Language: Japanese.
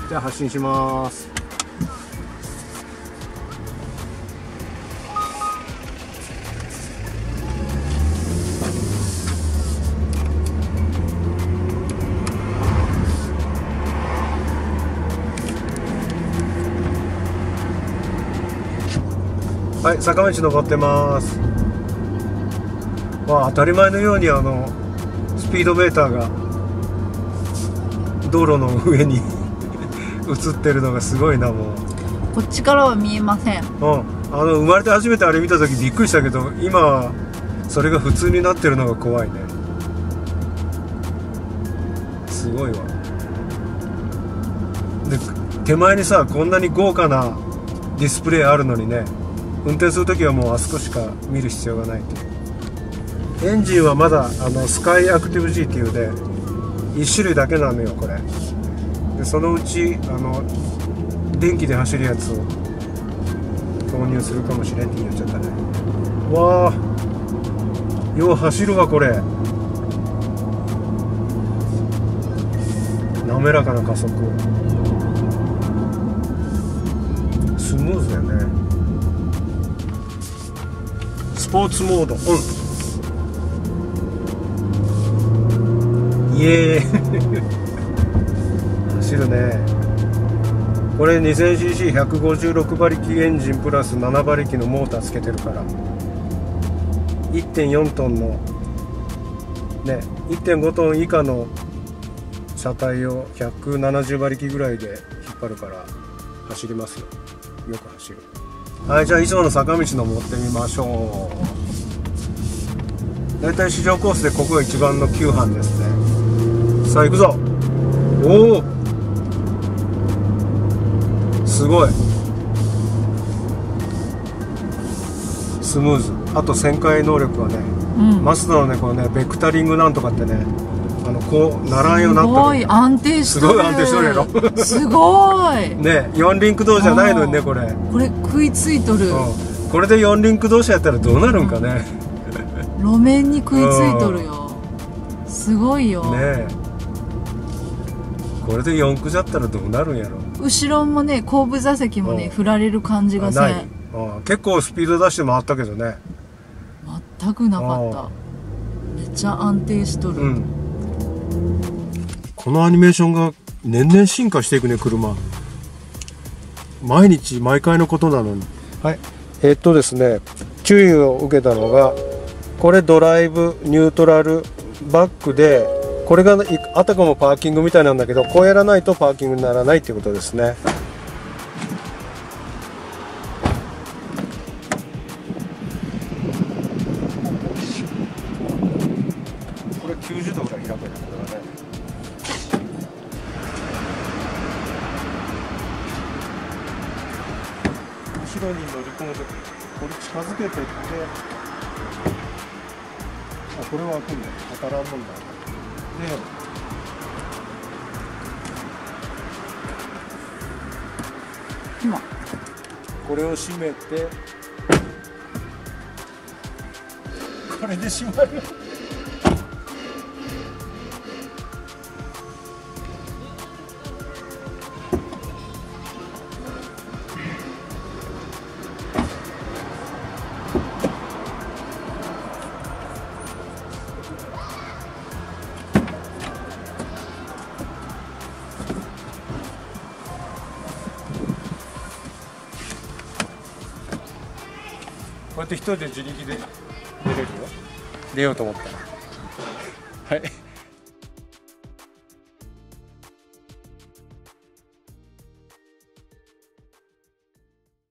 じゃあ発進します。はい、坂道登ってます。当たり前のようにスピードメーターが道路の上に映ってるのがすごいな。もうこっちからは見えません。 生まれて初めてあれ見た時びっくりしたけど、今はそれが普通になってるのが怖いね。すごいわ。で手前にさ、こんなに豪華なディスプレイあるのにね、運転する時はもうあそこしか見る必要がないという。エンジンはまだスカイアクティブ G っていうで1種類だけなのよこれで。そのうち電気で走るやつを投入するかもしれんって言っちゃったね。わあ、よう走るわこれ。滑らかな加速、スムーズだよね。スポーツモードオン。イエーイ走るね。これ 2000cc156 馬力エンジンプラス7馬力のモーターつけてるから 1.4 トンのね、1.5 トン以下の車体を170馬力ぐらいで引っ張るから走りますよ。よく走る。はい、じゃあいつもの坂道登ってみましょう。だいたい市場コースでここが一番の急坂ですね。さあ行くぞ。おお、すごいスムーズ。あと旋回能力はね、マツダのねこのねベクタリングなんとかってね、こうならんようになってる。 すごい安定してる。 すごい安定してるやろすごいね、四輪駆動じゃないのにねこれ食いついとる。 これで四輪駆動車やったらどうなるんかね。 路面に食いついとるよ。すごいよね。これで四駆じゃったらどうなるんやろ。 後ろもね、後部座席もね振られる感じがせん。 結構スピード出して回ったけどね。 全くなかった。めっちゃ安定しとる。 このアニメーションが年々進化していくね。車毎日毎回のことなのに。はい、ですね、注意を受けたのがこれドライブニュートラルバックで、これがあたかもパーキングみたいなんだけど、こうやらないとパーキングにならないっていうことですね。これ90度ぐらい開くね。これはね、後ろに乗り込むときこれ近づけていって、これは開くんだよ。当たらんもんだ。で今これを閉めて、これで閉まる。こうやって一人で自力で出れるよ。出ようと思ったら。はい。